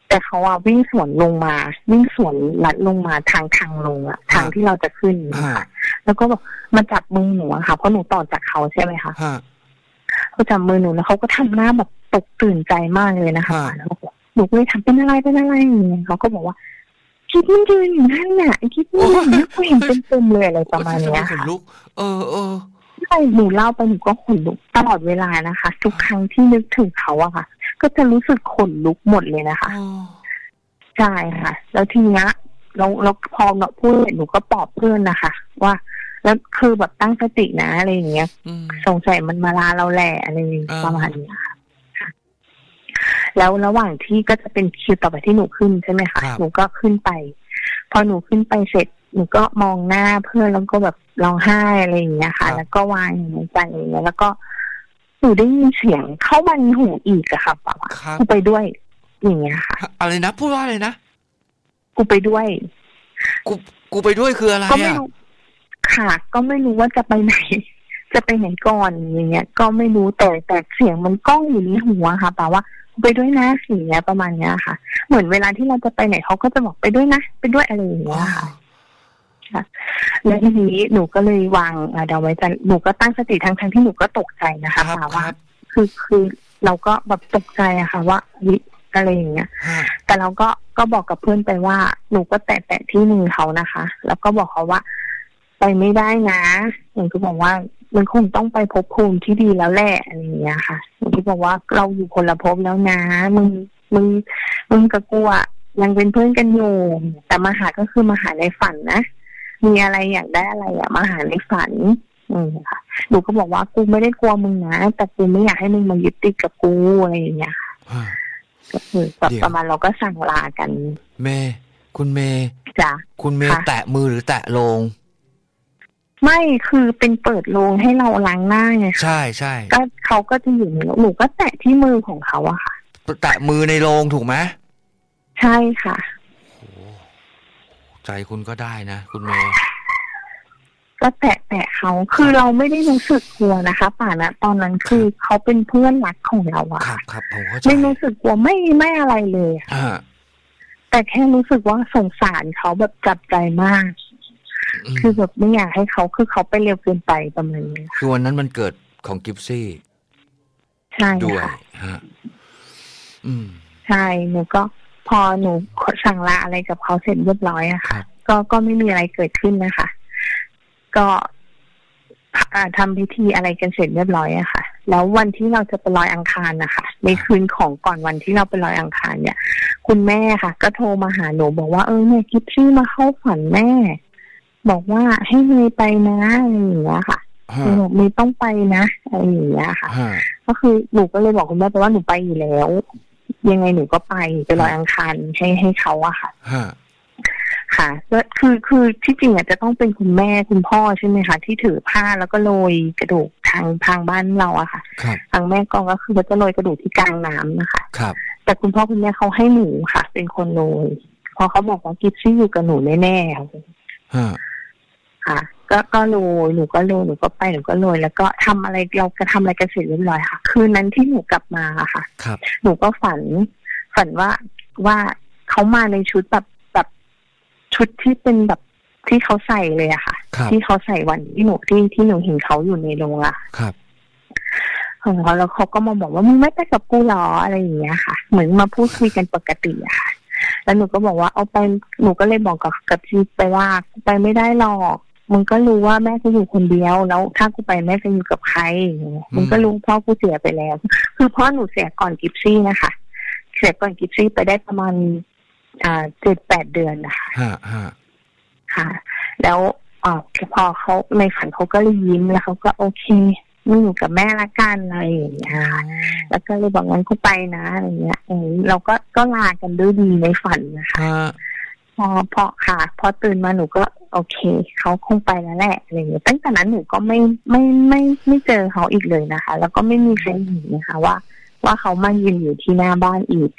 C: แต่เขาอะวิ่งสวนลงมาวิ่งสวนลัดลงมาทางทางลงอะทางที่เราจะขึ้นค่ะแล้วก็บอกมาจับมือหนูอะค่ะเพราะหนูต่อจากเขาใช่ไหมคะเขาจับมือหนูแล้วเขาก็ทำหน้าแบบตกตื่นใจมากเลยนะคะแล้วหนูก็เลยถามเป็นอะไรเป็นอะไรอย่างเงี้ยเขาก็บอกว่าคิดมันยืนอยู่นั่นน่ะคิดมันยืนอยู่กูเห็นเป็นเต็มเลยอะไรประมาณนี้ค่ะ
B: เออเออ
C: ใช่หนูเล่าไปหนูก็ขนลุกตลอดเวลานะคะทุกครั้งที่นึกถึงเขาอะค่ะก็จะรู้สึกขนลุกหมดเลยนะคะใช่ค่ะแล้วทีเนี้ยเราเราพอเนาะพูดหนูก็ปลอบเพื่อนนะคะว่าแล้วคือแบบตั้งสตินะอะไรอย่างเงี้ยสงสัยมันมาลาเราแหละอะไรประมาณนี้ค่ะแล้วระหว่างที่ก็จะเป็นคิวต่อไปที่หนูขึ้นใช่ไหมคะหนูก็ขึ้นไปพอหนูขึ้นไปเสร็จหนูก็มองหน้าเพื่อนแล้วก็แบบร้องไห้อะไรอย่างเงี้ยค่ะแล้วก็วางอยู่ในใจอย่างเงี้ยแล้วก็หนูได้ยินเสียงเข้ามาในหูอีกอะค่ะป่าวกูไปด้วยอย่างเงี้ยค่ะ
B: อะไรนะพูดว่าอะไรนะ
C: กูไปด้วย
B: กูกูไปด้วยคืออะไร
C: ก็ไม่รู้ค่ะก็ไม่รู้ว่าจะไปไหนจะไปไหนก่อนอย่างเงี้ยก็ไม่รู้แต่แต่เสียงมันก้องอยู่ในหัวค่ะป่าว่าไปด้วยนะอย่างเงี้ยประมาณเนี้ยค่ะเหมือนเวลาที่เราจะไปไหนเขาก็จะบอกไปด้วยนะไปด้วยอะไรอย่างเงี้ยค่ะแล้วทีนี้หนูก็เลยวางเดาไว้ใจหนูก็ตั้งสติทั้งทั้งที่หนูก็ตกใจนะคะป่าว่าคือคือเราก็แบบตกใจอะค่ะว่าวิอะไรอย่างเงี้ยแต่เราก็ก็บอกกับเพื่อนไปว่าหนูก็แตะแตะที่มือเขานะคะแล้วก็บอกเขาว่าไปไม่ได้นะอย่างที่บอกว่ามันคงต้องไปภพภูมิที่ดีแล้วแหละอะไรอย่างเงี้ยค่ะอย่างที่บอกว่าเราอยู่คนละภพแล้วนะมึงมึงมึงกับกูอ่ะยังเป็นเพื่อนกันอยู่แต่มาหาก็คือมาหาในฝันนะมีอะไรอยากได้อะไรอ่ะมาหาในฝันอืมค่ะหนูก็บอกว่ากูไม่ได้กลัวมึงนะแต่กูไม่อยากให้มึงมายึดติดกับกูอะไรอย่างเงี้ยค่ะก็คือแบบประมาณเราก็สั่งลากัน
B: เมย์คุณเมย์
C: จ้ะ
B: คุณเมย์แตะมือหรือแตะลง
C: ไม่คือเป็นเปิดโรงให้เราล้างหน้าไง
B: ใช่ใช่
C: ก็เขาก็จะอยู่ในหนูก็แตะที่มือของเขาอะค่ะ
B: แตะมือในโรงถูกไหม
C: ใช่ค่ะ
B: โอ้ใจคุณก็ได้นะคุณเมย์
C: ก็แตะแตะเขาคือเราไม่ได้รู้สึกกลัวนะคะป่านะตอนนั้นคือเขาเป็นเพื่อนรักของเราอะ
B: ครับครับผมก็
C: ไม่รู้สึกกลัวไม่ไม่อะไรเลยค่ะแต่แค่รู้สึกว่าสงสารเขาแบบจับใจมากคือแบบไม่อยากให้เขาคือเขาไปเร็วเกินไปประมาณนี้
B: คือวันนั้นมันเกิดของกิฟซี่
C: ใช่
B: ด้วยฮะอืม
C: ใช่หนูก็พอหนูสั่งลาอะไรกับเขาเสร็จเรียบร้อยอะค่ะก็ก็ไม่มีอะไรเกิดขึ้นนะคะก็ทำพิธีอะไรกันเสร็จเรียบร้อยอะค่ะแล้ววันที่เราจะไปลอยอังคารนะคะในคืนของก่อนวันที่เราไปลอยอังคารเนี่ยคุณแม่ค่ะก็โทรมาหาหนูบอกว่าเออเนี่ยกิฟซี่มาเข้าฝันแม่บอกว่าให้เมย์ไปนะอะไรอย่างเงี้ยค่ะเมย์ต้องไปนะอะไรอย่างเงี้ยค่ะก็คือหนูก็เลยบอกคุณแม่ไปว่าหนูไปอยู่แล้วยังไงหนูก็ไปไปลอยอังคารให้ให้เขาอะค่ะค่ะก็คือคือที่จริงอาจจะต้องเป็นคุณแม่คุณพ่อใช่ไหมคะที่ถือผ้าแล้วก็โรยกระดูกทางทางบ้านเราอะค่ะทางแม่กองก็คือเขาจะโรยกระดูกที่กลางน้ำนะคะแต่คุณพ่อคุณแม่เขาให้หนูค่ะเป็นคนโรยพอเขาบอกว่ากิฟซี่อยู่กับหนูแน่ๆค่ะค่ะก็ก็โรยหนูก็โรยหนูก็ไปหนูก็โรยแล้วก็ทำอะไรเราก็ทำอะไรกันเสร็จเรียบร้อยค่ะคืนนั้นที่หนูกลับมาค่ะหนูก็ฝันฝันว่าว่าเขามาในชุดแบบแบบชุดที่เป็นแบบที่เขาใส่เลยอะค่ะที่เขาใส่วันที่หนูที่ที่หนูเห็นเขาอยู่ในโรงอะ
B: ครับ
C: ของเขาแล้วเขาก็มาบอกว่ามึงไม่ไปกับกูหรออะไรอย่างเงี้ยค่ะเหมือนมาพูดคุยกันปกติอะค่ะแล้วหนูก็บอกว่าเอาไปหนูก็เลยบอกกับกับชีไปว่าไปไม่ได้หรอกมึงก็รู้ว่าแม่จะอยู่คนเดียวแล้วถ้ากูไปแม่จะอยู่กับใครมึงก็รู้พ่อกูเสียไปแล้วคือพ่อหนูเสียก่อนกิฟซี่นะคะเสียก่อนกิฟซี่ไปได้ประมาณอ่าเจ็ดแปดเดือนนะคะค่ะแล้วอ๋อพอเขาในฝันเขาก็เลยยิ้มแล้วเขาก็โอเคมึงอยู่กับแม่ละกันอะไรอย่างเงี้ยแล้วก็เลยบอกงั้นกูไปนะอะไรเงี้ยเออเราก็ก็ลากันด้วยดีในฝันนะคะพอพอค่ะพอตื่นมาหนูก็โอเคเขาคงไปแล้วแหละอะไรอย่างเงี้ยตั้งแต่นั้นหนูก็ไม่ไม่ไม่ไม่เจอเขาอีกเลยนะคะแล้วก็ไม่มีใครเห็นนะคะว่าว่าเขามายืนอยู่ที่หน้าบ้านอีก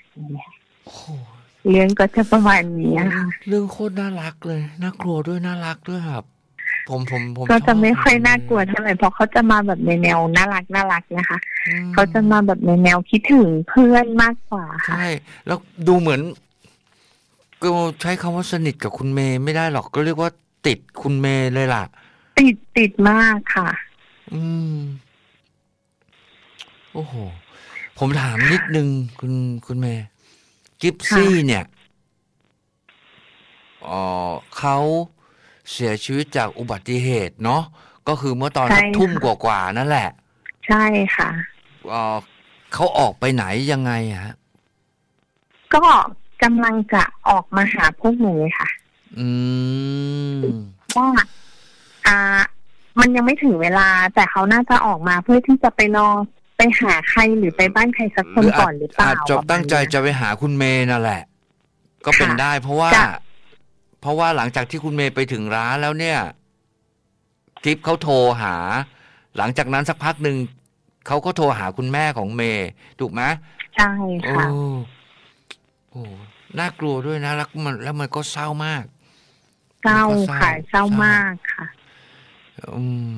C: เรื่องก็จะประมาณนี้ค่ะ
B: เรื่องโคตรน่ารักเลยน่ากลัวด้วยน่ารักด้วยครับผผมผมผม
C: ก็จะไม่ค่อยน่ากลัวเท่าไหร่เพราะเขาจะมาแบบในแนวน่ารักน่ารักนะคะเขาจะมาแบบในแนวคิดถึงเพื่อนมากกว่าค่ะ
B: ใช่แล้วดูเหมือนก็ใช้คำว่าสนิทกับคุณเมย์ไม่ได้หรอกก็เรียกว่าติดคุณเมย์เลยล่ะ
C: ติดติดมากค่ะ
B: อืมโอ้โหผมถามนิดนึงคุณคุณเมย์กิฟซี่เนี่ยอ๋อเขาเสียชีวิตจากอุบัติเหตุเนาะก็คือเมื่อตอนสักทุ่มกว่าๆนั่นแหละ
C: ใช่ค่ะ
B: อ๋อเขาออกไปไหนยังไงฮะ
C: ก็กำลังจะออกมาหาพวกหนูค่ะ
B: อืม
C: ว่าอ่ามันยังไม่ถึงเวลาแต่เขาน่าจะออกมาเพื่อที่จะไปรอไปหาใครหรือไปบ้านใครสักคนก่อนหรือเปล่าอาจ
B: จะตั้งใจจะไปหาคุณเมย์นั่นแหละก็เป็นได้เพราะว่าเพราะว่าหลังจากที่คุณเมย์ไปถึงร้านแล้วเนี่ยทิปเขาโทรหาหลังจากนั้นสักพักหนึ่งเขาก็โทรหาคุณแม่ของเมย์ถูกไหม
C: ใช่ค่ะ
B: โอ้น่ากลัวด้วยนะแล้วมันแล้วมันก็เศร้ามาก
C: เศร้าค่ะเศร้ามากค่ะ
B: อืม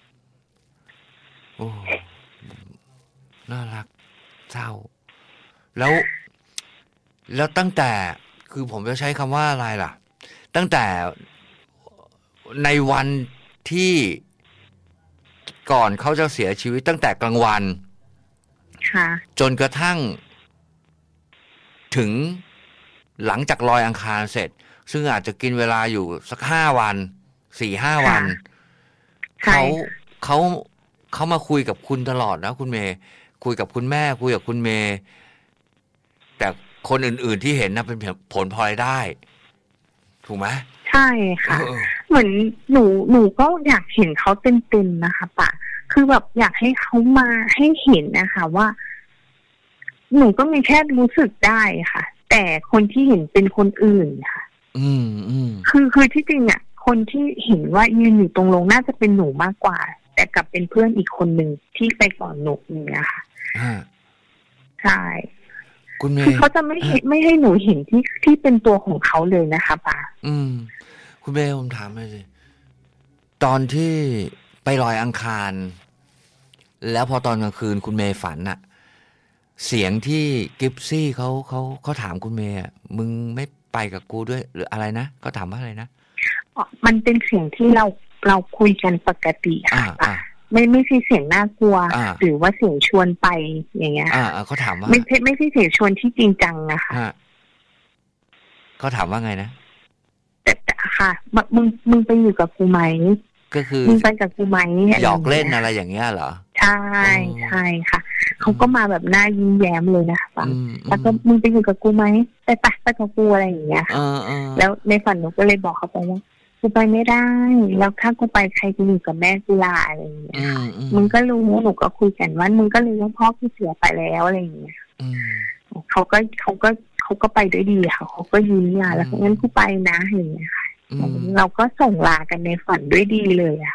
B: โอ้น่ารักเศร้าแล้วแล้วตั้งแต่คือผมจะใช้คำว่าอะไรล่ะตั้งแต่ในวันที่ก่อนเขาจะเสียชีวิตตั้งแต่กลางวันจนกระทั่งถึงหลังจากลอยอังคารเสร็จซึ่งอาจจะกินเวลาอยู่สักห้าวันสี่ห้าวันเขาเขาเขามาคุยกับคุณตลอดนะคุณเมย์คุยกับคุณแม่คุยกับคุณเมย์แต่คนอื่นๆที่เห็นนะเป็นผลพลอยได้ถูกไหม
C: ใช่ค่ะเหมือนหนูหนูก็อยากเห็นเขาเต็มๆนะคะป่ะคือแบบอยากให้เขามาให้เห็นนะคะว่าหนูก็มีแค่รู้สึกได้ค่ะแต่คนที่เห็นเป็นคนอื่นค่ะ
B: อืมอืม
C: คือคือที่จริงอ่ะคนที่เห็นว่ายืนอยู่ตรงลงน่าจะเป็นหนูมากกว่าแต่กลับเป็นเพื่อนอีกคนหนึ่งที่ไปก่อนหนูอย่างเงี้ยค่ะใช่คือเขาจะไม่เห็นไม่ให้หนูเห็นที่ที่เป็นตัวของเขาเลยนะคะป่ะ
B: อืมคุณเมย์ผมถามเลยสิตอนที่ไปลอยอังคารแล้วพอตอนกลางคืนคุณเมย์ฝันน่ะเสียงที่กิฟซี่เขาเขาเขาถามคุณเมย์มึงไม่ไปกับกูด้วยหรืออะไรนะเขาถามว่าอะไรนะ
C: อ๋อมันเป็นเสียงที่เราเราคุยกันปกติค่ะไม่ไม่ใช่เสียงน่ากลัวหรือว่าเสียงชวนไปอย่างเงี้ย
B: อ่าเขาถามว่า
C: ไม่ใช่ไม่ใช่เสียงชวนที่จริงจังนะคะ
B: เขาถามว่าไงนะ
C: แต่ค่ะมึงมึงไปอยู่กับกูไหม
B: ก็คือ
C: มึงไปกับกูไหม
B: หยอกเล่นอะไรอย่างเงี้ยเหรอ
C: ใช่ใช่ค่ะเขาก็มาแบบหน้ายิ้มแย้มเลยนะคะแล้วก็มึงไปอยู่กับกูไหมไปไปไปกับกูอะไรอย่างเงี้ยแล้วในฝันหนูก็เลยบอกเขาไปว่ากูไปไม่ได้แล้วถ้ากูไปใครจะอยู่กับแม่กูล่ะอะไรอย่างเงี้ยมึงก็รู้หนูก็คุยกันว่ามึงก็รู้ว่าพ่อกูเสียไปแล้วอะไรอย่างเงี้ยเขาก็เขาก็เขาก็ไปด้วยดีค่ะเขาก็ยืนยันแล้วงั้นกูไปนะอย่างเงี้ยค่ะเราก็ส่งลากันในฝันด้วยดีเลยอ่ะ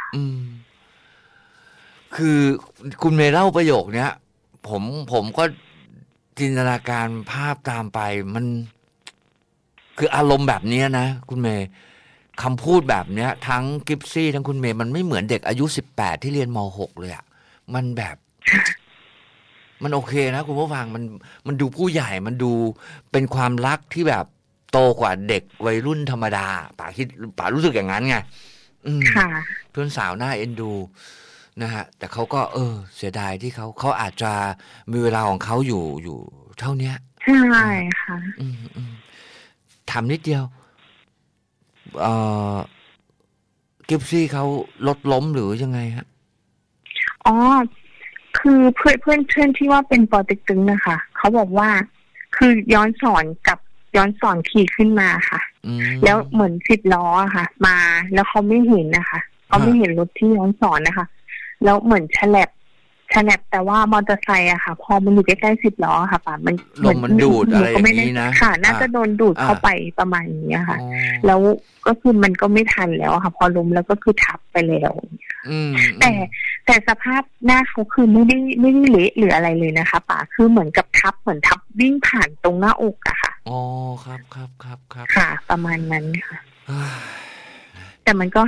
B: คือคุณเมย์เล่าประโยคเนี้ยผมผมก็จินตนาการภาพตามไปมันคืออารมณ์แบบนี้นะคุณเมย์คำพูดแบบเนี้ยทั้งกิฟซี่ทั้งคุณเมย์มันไม่เหมือนเด็กอายุสิบแปดที่เรียนม.หก เลยอ่ะมันแบบมันโอเคนะคุณผู้ฟังมันมันดูผู้ใหญ่มันดูเป็นความรักที่แบบโตกว่าเด็กวัยรุ่นธรรมดาป๋าคิดป๋ารู้สึกอย่างนั้นไงเพื่อนสาวหน้าเอ็นดูนะฮะแต่เขาก็เออเสียดายที่เขาเขาอาจจะมีเวลาของเขาอยู่อยู่เท่านี้
C: ใช่ค่ะ
B: ถามนิดเดียวเอ่อกิฟซี่เขารถล้มหรือยังไงฮะ
C: อ๋อคือเพื่อนเพื่อนเพื่อนที่ว่าเป็นปอเต็กตึงนะคะเขาบอกว่าคือย้อนสอนกับย้อนสอนขี่ขึ้นมาค่ะแล้วเหมือนสิบล้อค่ะมาแล้วเขาไม่เห็นนะคะเขาไม่เห็นรถที่ย้อนสอนนะคะแล้วเหมือนฉลับฉลับแต่ว่ามอเตอร์ไซค์อะค่ะพอมันอยู่ใกล้ๆสิบล้อค่ะป่ะมัน
B: ลมมันดูดอะไรอย่างนี้นะ
C: ค่ะน่าจะโดนดูดเข้าไปประมาณนี้ค่ะแล้วก็คือมันก็ไม่ทันแล้วค่ะพอล้มแล้วก็คือทับไปแล้วแต่แต่สภาพหน้าเขาคือไม่ได้ไม่ได้เละหรืออะไรเลยนะคะป่ะคือเหมือนกับทับเหมือนทับวิ่งผ่านตรงหน้าอกอะค่ะ
B: อ๋อครับครับครับครับ
C: ค่ะประมาณนั้นค่ะแต่มันก็หัก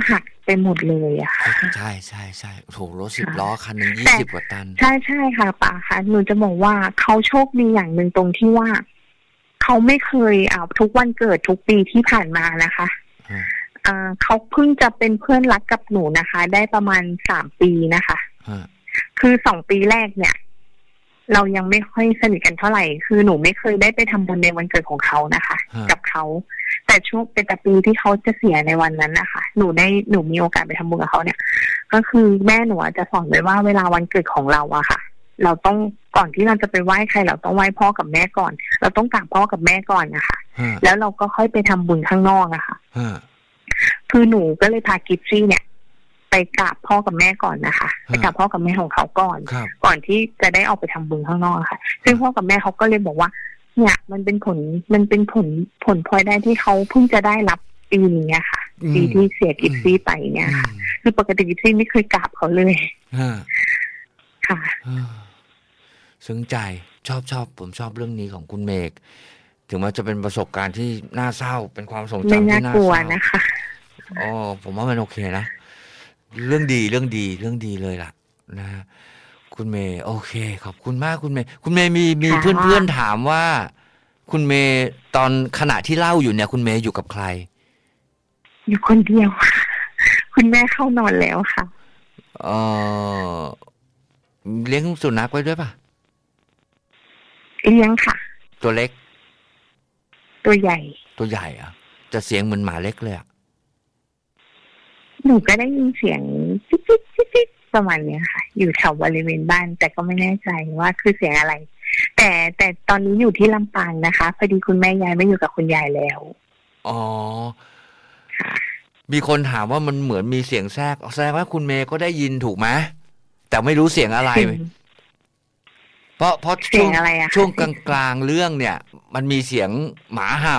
C: ไปหมดเลยอะค่ะ
B: ใช่ใช่ใช่โถรถสิบล้อคันหนึ่งยี่สิบกว่าตัน
C: ใช่ใช่ค่ะป่าค่ะหนูจะบอกว่าเขาโชคดีอย่างหนึ่งตรงที่ว่าเขาไม่เคยอ่าทุกวันเกิดทุกปีที่ผ่านมานะคะอ่าเขาเพิ่งจะเป็นเพื่อนรักกับหนูนะคะ ได้ประมาณสามปีนะคะคือสองปีแรกเนี่ยเรายังไม่ค่อยสนิทกันเท่าไหร่คือหนูไม่เคยได้ไปทำบุญในวันเกิดของเขานะคะกับเขาแต่ช่วงเป็นแต่ปีที่เขาจะเสียในวันนั้นนะคะหนูได้หนูมีโอกาสไปทำบุญกับเขาเนี่ยก็คือแม่หนูจะสอนไว้ว่าเวลาวันเกิดของเราอะค่ะเราต้องก่อนที่เราจะไปไหว้ใครเราต้องไหว้พ่อกับแม่ก่อนเราต้องกราบพ่อกับแม่ก่อนนะคะแล้วเราก็ค่อยไปทำบุญข้างนอกอะค่ะคือหนูก็เลยพากิฟซี่เนี่ยไปกราบพ่อกับแม่ก่อนนะคะไปกราบพ่อกับแม่ของเขาก่อนก่อนที่จะได้ออกไปทำบุญข้างนอกค่ะซึ่งพ่อกับแม่เขาก็เลยบอกว่าเนี่ยมันเป็นผลมันเป็นผลผลพลอยได้ที่เขาเพิ่งจะได้รับปีนี้ค่ะปีที่เสียกิฟซี่ไปเนี่ยค่ะคือปกติกิฟซี่ไม่เคยกราบเขาเลยค่ะ
B: ซึ้งใจชอบชอบผมชอบเรื่องนี้ของคุณเมฆถึงแม้จะเป็นประสบการณ์ที่น่าเศร้าเป็นความทรงจำที่น่าเศร้า
C: นะคะ
B: อ๋อผมว่ามันโอเคนะเรื่องดีเรื่องดีเรื่องดีเลยล่ะนะคุณเมย์โอเคขอบคุณมากคุณเมย์คุณเมย์มีมีเพื่อนๆถามว่าคุณเมย์ตอนขณะที่เล่าอยู่เนี่ยคุณเมย์อยู่กับใคร
C: อยู่คนเดียวคุณแม่เข้านอนแล้วค่ะ
B: เออเลี้ยงสุนัขไว้ด้วยป่ะ
C: เลี้ยงค่ะ
B: ตัวเล็ก
C: ตัวใหญ่
B: ตัวใหญ่อ่ะจะเสียงเหมือนหมาเล็กเลยอ่ะ
C: หนูก็ได้ยินเสียงจิ๊ดจิ๊ดจิ๊ดจิ๊ดประมาณนี้ค่ะอยู่แถวบริเวณบ้านแต่ก็ไม่แน่ใจว่าคือเสียงอะไรแต่แต่ตอนนี้อยู่ที่ลำปางนะคะพอดีคุณแม่ย้ายไม่อยู่กับคุณยายแล้ว
B: อ๋อค่ะมีคนถามว่ามันเหมือนมีเสียงแทรกแสดงว่าคุณเมย์ก็ได้ยินถูกไหมแต่ไม่รู้เสียงอะไรเพราะเพราะช่วงช่วงกลางๆเรื่องเนี่ยมันมีเสียงหมาเห่า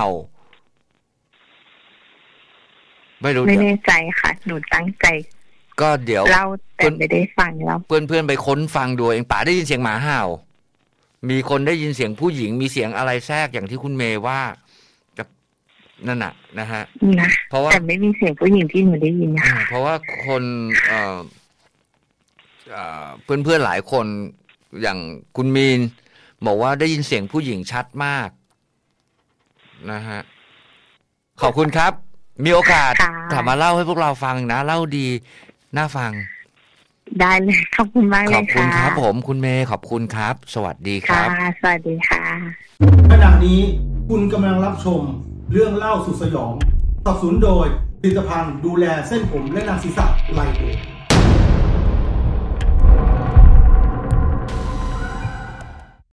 C: ไม่รู้ไม่แน่ใจค่ะหนูตั้งใจ
B: ก็เดี๋ยว
C: เราแต่ไม่ได้ฟังแล้ว
B: เพื่อนๆไปค้นฟังดูเองป๋าได้ยินเสียงหมาเห่ามีคนได้ยินเสียงผู้หญิงมีเสียงอะไรแทรกอย่างที่คุณเมย์ว่านั่นน่ะนะฮะ
C: นะเพราะว่าแต่ไม่มีเสียงผู้หญิงที่หนูได้ยินค่ะ
B: เพราะว่าคนเอ่อเอ่อเพื่อนๆหลายคนอย่างคุณมีนบอกว่าได้ยินเสียงผู้หญิงชัดมากนะฮะขอบคุณครับมีโอกาสกลับมาเล่าให้พวกเราฟังนะเล่าดีน่าฟัง
C: ได้เลยขอบคุณมากเลยค่ะ
B: ขอบคุณครับผมคุณเมย์ขอบคุณครับสวัสดีครับ
C: สวัสดีค่ะ
A: ขณะนี้คุณกำลังรับชมเรื่องเล่าสุดสยองสนับสนุนโดยผลิตภัณฑ์ดูแลเส้นผมและหนังศีรษะไลโอ